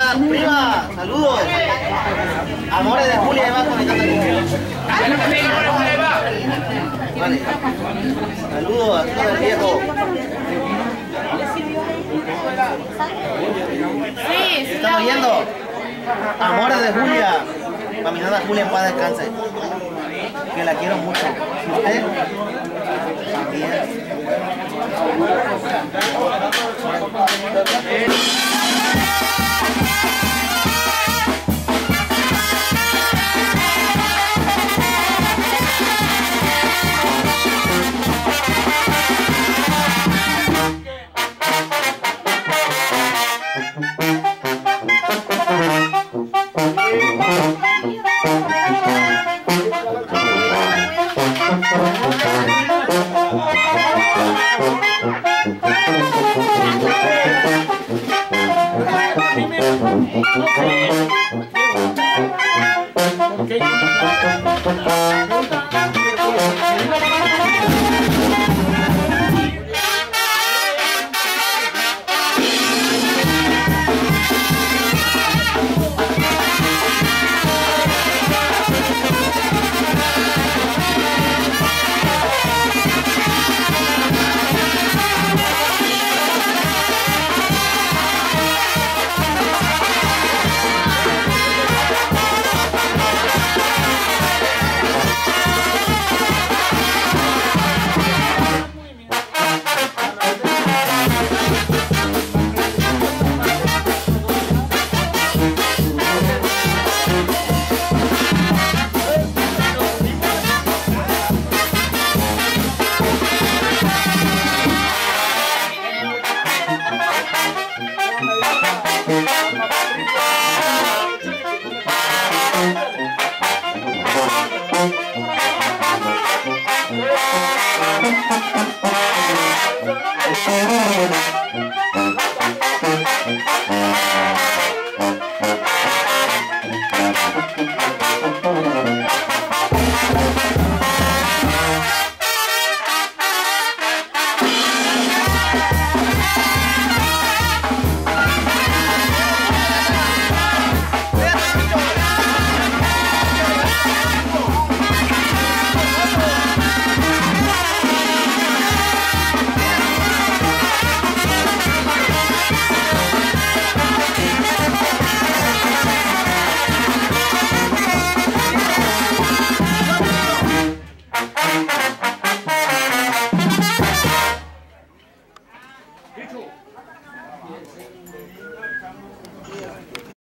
más, prima, saludos. Amores de Julia, ahí va conectando conmigo. Vale. Saludos a todo el viejo. Sí, sí. ¿Están oyendo? Amores de Julia. Para mi nana Julia, en paz descanse. Que la quiero mucho. ¿Usted? También.